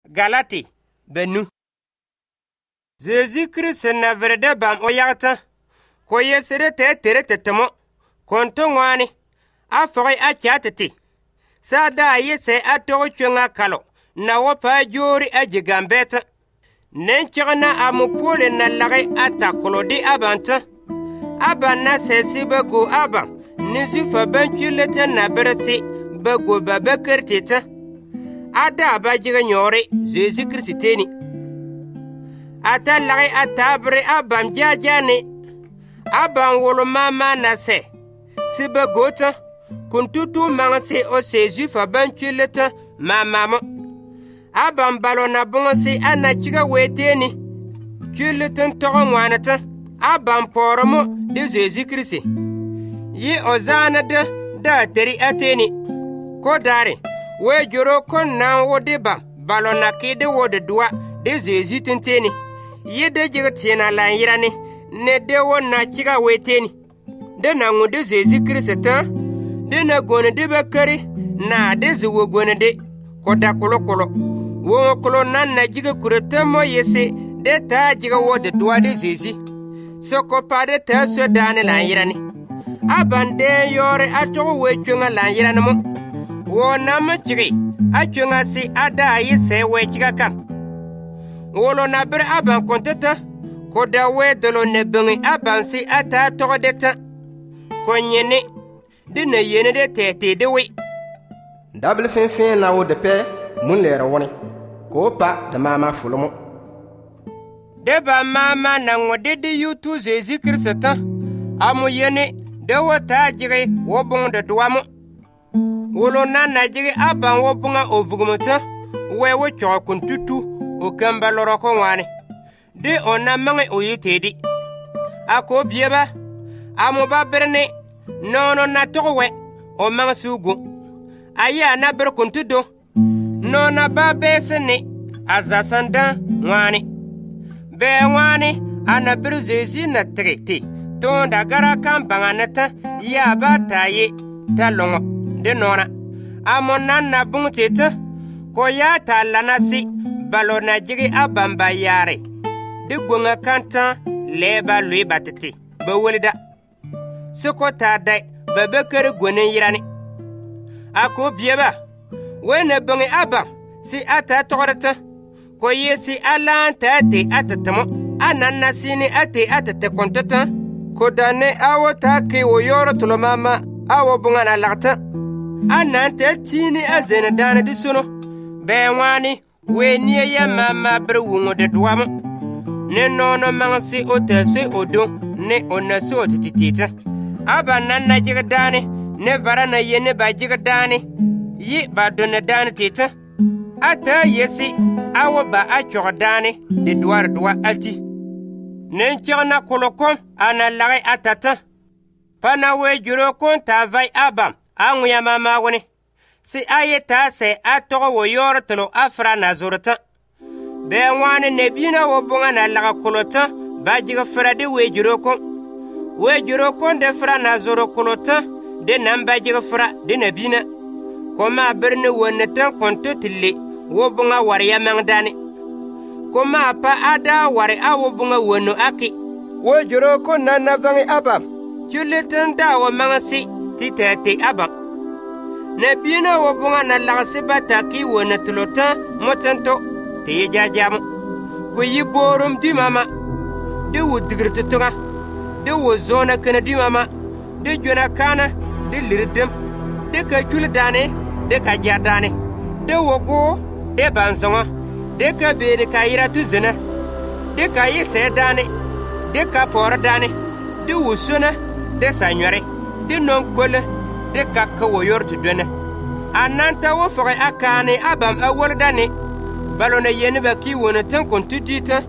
Galati benu. Jésus Christ na vrede bam oyagta. Ko yesere te tere tetemo. Konto ngwani. Afori achatati. Sada yese atoro chunga kalo. Na wopa jori ajigambeta. Nenchana amupole na lage atakolodi abanta. Abana sesi bago abam. Nizufa benchulete na beresi. Bago babakertita. Ada abajiga nyore Jésus Christ teni. Ata lage atabre abam jajane. Abam wolo mama na se. Si bagota. Kuntutu mangse o Jésus fa benchulete mamamo. Abam balona bonse anachiga weteni. Chuleten togo ngwanata. Abam poromo de Jésus Christ. Yi ozana de da teri ateni. Kodare. We joro kon na wode bam balona kide wode dua de Jésus tenteni. Yi de jigatina la yirani. Ne de wona chiga weteni. De na ngode Jésus Christ ta. De na gone de bakari. Na de zuwo gone de. Koda kolokolo. Wo kolo nan na jiga kurata mo yese de ta jiga wode dua de Jésus. Soko pade ta so dane la yirani. Abande yore ato we chunga la yirani mo. Wo na machigi achunga si ada yese we chiga kam. Wolo na ber aban kontata koda we dolo ne bengi aban si ata to deta. Konyene de na yene de tete de we. Double fin na wo de pe mun lera woni. Ko pa de mama fulomo. Deba mama na ngode de yutu Jésus Christ ta. Amu yene de wota jige wo bon de duamo. Wolo na jige aban wo bunga ovugumata. We wo cho kuntutu o kamba loroko ngwane. De ona mange oyitedi. Ako bieba. Amu ba berne nono na towe o mange sugu. Aya na ber kuntudo. Nona ba besene azasanda ngwane. Be ngwane ana ber Jésus na trete. Tonda gara kambanganata ya bataye talongo de nona. Amona na bungteta ko ya talanasi balona jigi abamba yare. De gonga kanta leba lui batete. Ba welida. Soko tadai babekere gonen yirani. Ako bieba. Wene bangi abam si ata tokorata. Ko yesi alanta ate atatamo. Anana sini ate atate kontata. Ko dane awo take wo yoro tulo mama awo bungana lakta. Anante tini azene dana disono. Be wani we niye ya mama bre wungo de duamo. Ne nono mangsi otese odo ne onaso tititita. Aba nana jiga dane ne varana yene ba jiga dane. Yi ba dona dane tita. Ata yesi awo ba achor dane de duar dua alti. Nenchana kolokom ana lage atata. Pana we juro kon ta vai abam. Angu ya mama woni. Si ayeta se atoro wo yoro tolo afra na zorota. Be wane nebina wo bunga na laga kolota. Bajiga frade we juro kon. We juro kon de fra na zoro kolota. De namba jiga fra de nebina. Koma berne woneta konto tille. Wo bunga wariya mangdani. Koma pa ada wari awo bunga wono aki. Wo juro kon na navangi abam. Chuletan da wo mangasi titete abam. Nebina wo bunga na lagasi bataki wona tulota motanto te jajamu. Ko yiborum di mama. De wo digritutunga. De wo zona kana di mama. De jona kana de lirdem. De ka chuldane de ka jadane. De wo go de banzonga. De ka bere ka ira tuzena. De ka yese dane. De ka por dane. De wo sona de sanyore. De non kwele. De kakka wo yortu dwene. Ananta wo foge akane abam awol dane. Balona yene ba ki wona tan kontudita.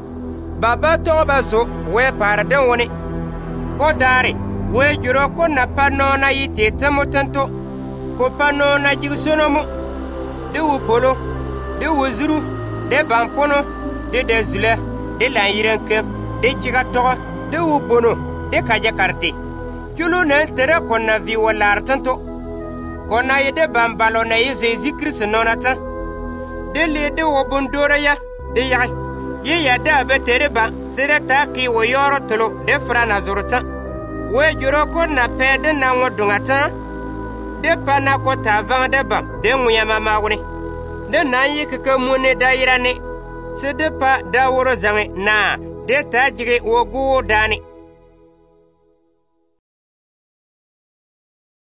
Baba to baso we paradan woni. Ko dare we juro ko na panona yite tamotanto. Ko panona jigsonomo. De wo polo. De wo zuru. De bampono. De dezule. De la yirenke. De chigato. De wo bono. De kaja karte. Julu ne tere konna vi walar tanto. Kona yede bambalo na Jésus Christ nonata. de le de wo bundora ya de ya ye ya da be tereba sire ta ki wo yoro tolo de frana zurta we juro ko na pede na ngodungata de pana ko ta vande ba de nguyama mawni de na yi keke mune dairane se de pa da woro zange na de ta jige wo gu dani